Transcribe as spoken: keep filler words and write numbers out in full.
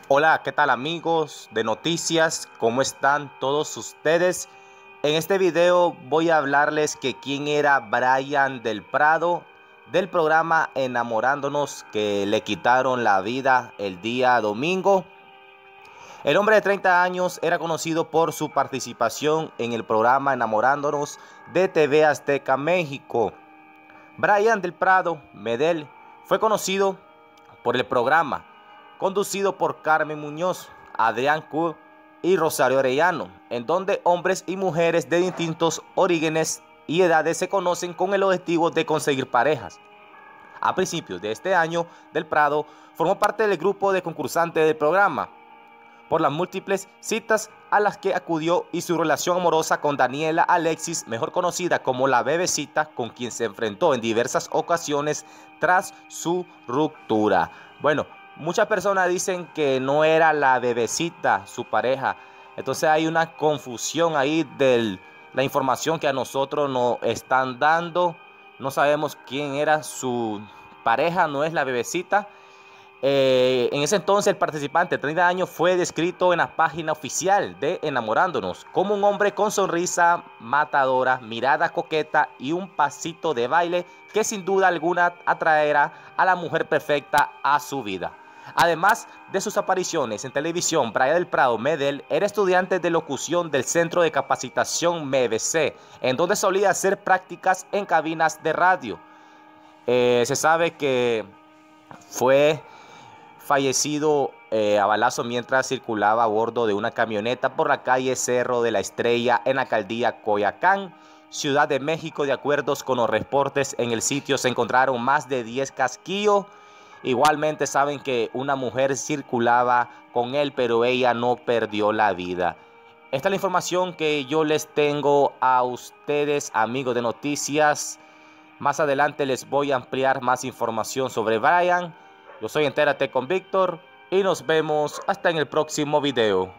Hola, ¿qué tal amigos de noticias? ¿Cómo están todos ustedes? En este video voy a hablarles que quién era Brian del Prado del programa Enamorándonos, que le quitaron la vida el día domingo. El hombre de treinta años era conocido por su participación en el programa Enamorándonos de T V Azteca México. Brian del Prado Medel fue conocido por el programa, conducido por Carmen Muñoz, Adrián Cook y Rosario Arellano, en donde hombres y mujeres de distintos orígenes y edades se conocen con el objetivo de conseguir parejas. A principios de este año, Del Prado formó parte del grupo de concursantes del programa, por las múltiples citas a las que acudió y su relación amorosa con Daniela Alexis, mejor conocida como la Bebecita, con quien se enfrentó en diversas ocasiones tras su ruptura. Bueno, muchas personas dicen que no era la Bebecita su pareja, entonces hay una confusión ahí de la información que a nosotros nos están dando. No sabemos quién era su pareja, no es la Bebecita. Eh, en ese entonces el participante de treinta años fue descrito en la página oficial de Enamorándonos como un hombre con sonrisa matadora, mirada coqueta y un pasito de baile que sin duda alguna atraerá a la mujer perfecta a su vida. Además de sus apariciones en televisión, Brian del Prado Medel era estudiante de locución del Centro de Capacitación M E B C, en donde solía hacer prácticas en cabinas de radio. Eh, se sabe que fue fallecido eh, a balazo mientras circulaba a bordo de una camioneta por la calle Cerro de la Estrella en la alcaldía Coyoacán, Ciudad de México. De acuerdo con los reportes, en el sitio se encontraron más de diez casquillos. Igualmente saben que una mujer circulaba con él, pero ella no perdió la vida. Esta es la información que yo les tengo a ustedes, amigos de noticias. Más adelante les voy a ampliar más información sobre Brian. Yo soy Entérate con Víctor y nos vemos hasta en el próximo video.